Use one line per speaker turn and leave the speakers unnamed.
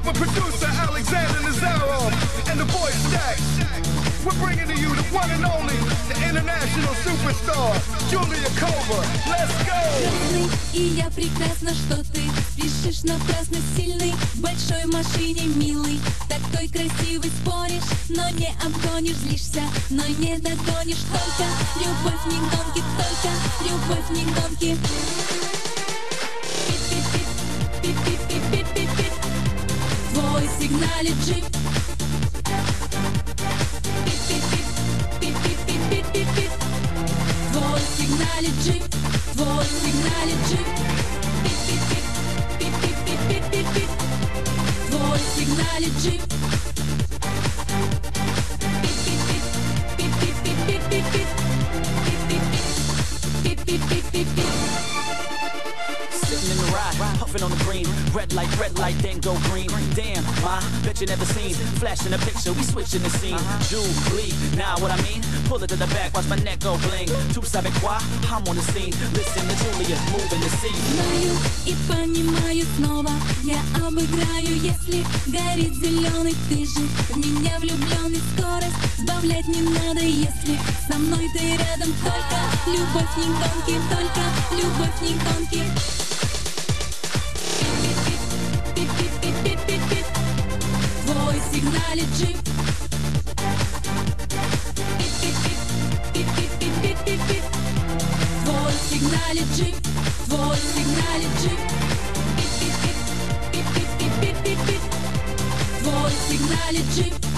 with producer Alexander Nazarov and the boy Stack. We're bringing to you the one and only, the international superstar, Julia Kova. Let's go!
Красный, и я прекрасна, что ты спешишь напрасно, сильный, в большой машине милый, такой красивый, споришь, но не обгонишь, злишься, но не догонишь. Только любовь не гонки, только любовь не гонки. Пип-пип-пип-пип-пип-пип-пип, твой сигналит джип. Пип-пип-пип-пип-пип-пип-пип, твой сигналит джип, твой сигналит джип. Пип-пип-пип-пип-пип-пип-пип, твой сигналит джип.
Sitting in the ride, puffing on the green, red light, then go green. Damn, ma, bet you never seen. Flash in the picture, we switching the scene. Julie, nah, what I mean? Pull it to the back, watch my neck go bling. Tu savais quoi? I'm on the scene. Listen to Julia, moving the scene.
Знаю и понимаю снова, я обыграю, если горит зеленый. Ты же в меня влюбленный, скорость сбавлять не надо, если со мной ты рядом. Только любовь не гонки, только любовь не гонки. Пип-пип-пип-пип-пип-пип, твой сигналит джип. Пип-пип-пип-пип-пип-пип-пип, твой сигналит джип, твой сигналит джип. Пип-пип-пип-пип-пип-пип-пип-пип, твой сигналит джип.